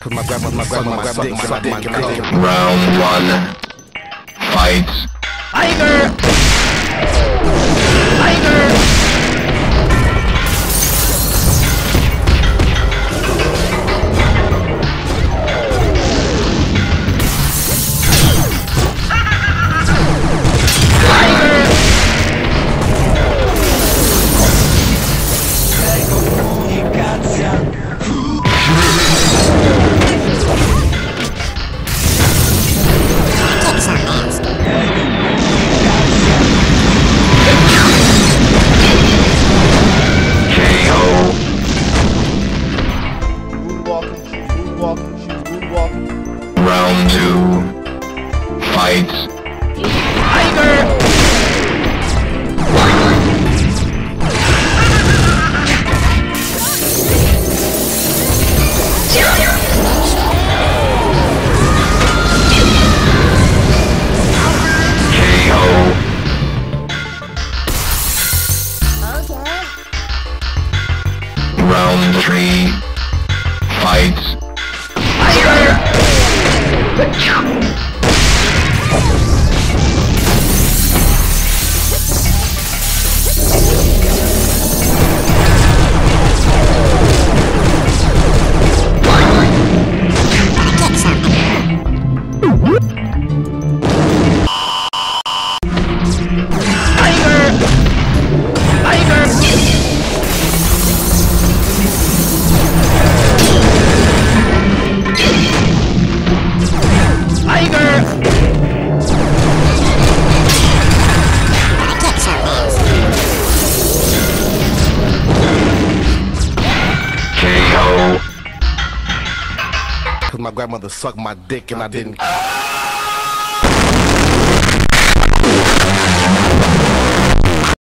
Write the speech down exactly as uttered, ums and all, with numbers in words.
Cause my grandma, my grandma, my dick, my dick, my dick. Round one. Fight. Tiger! Tiger! Round two. Fight. Tiger! K O. Round three. Fight. Cause my grandmother sucked my dick and I didn't.